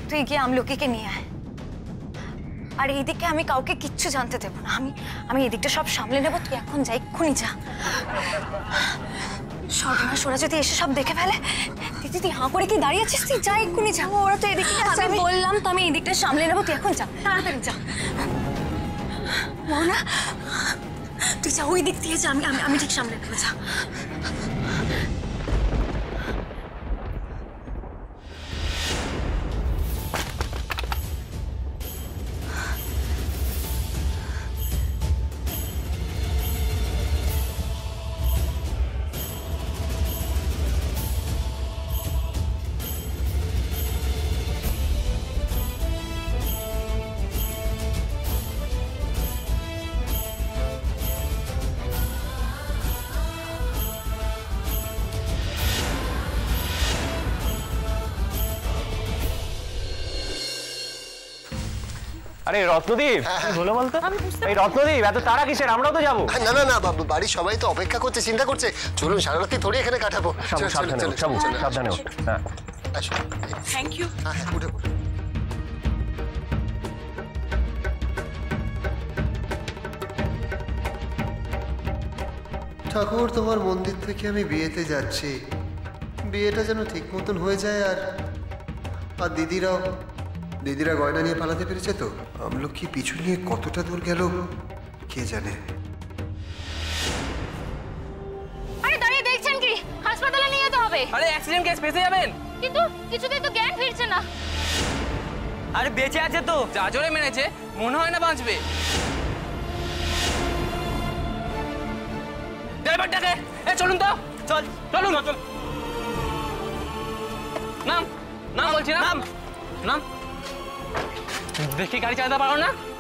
তুই গিয়ে আমলকিকে নিয়ে আয়। আর এইদিকে আমি কাউকে কিচ্ছু জানতে দেবো না। আমি এদিকটা সব সামলে নেবো। তুই এখন যা, এক্ষুনি যা। সর্বনাশ, ওরা যদি এসে সব দেখে ফেলে। দিদি তুই হাঁ করে কি দাঁড়িয়ে আছিস? তুই যা, এক্ষুনি যা। ওরা তো এদিকে আছে, আমি বললাম তো আমি এদিকটা সামলে নেবো। তুই এখন যা, তাড়াতাড়ি যা। মোহনা, তুই যা, ওই দিক দিয়ে যা। আমি ঠিক সামলে নেবো, যা। আরে রত্নদীপ, বলো বলতো। এই রত্নদীপ, এত তাড়া কিসের? আমরাও তো যাবো। না না না, বাড়ির সবাই তো অপেক্ষা করছে, চিন্তা করছে। চলুন, সারা রাত্রি থোড়ি এখানে কাটাবো। সাবধানে ওঠ। হ্যাঁ, থ্যাংক ইউ। হ্যাঁ, উঠে পড়ো। ঠাকুর, তোমার মন্দির থেকে আমি বিয়েতে যাচ্ছি। বিয়েটা যেন ঠিক মতন হয়ে যায়। আর দিদিরা গয়না নিয়ে পালাতে পেরেছে তো? আমলকি পিছু নিয়ে কতটা দূর গেল কে জানে। আরে দাঁড়িয়ে দেখছেন কি? হাসপাতালে নিয়ে যেতে হবে। আরে অ্যাক্সিডেন্ট কেস ফেসে যাবেন। কিন্তু কিছুতেই তো জ্ঞান ফিরছে না। আরে বেঁচে আছে তো, যা জোরে মেরেছে মনে হয় না বাঁচবে। ড্রাইভারটাকে চলুন তো, চলুন। নাম বলছি না, নাম দেখি গাড়ি চালাতে পারো না?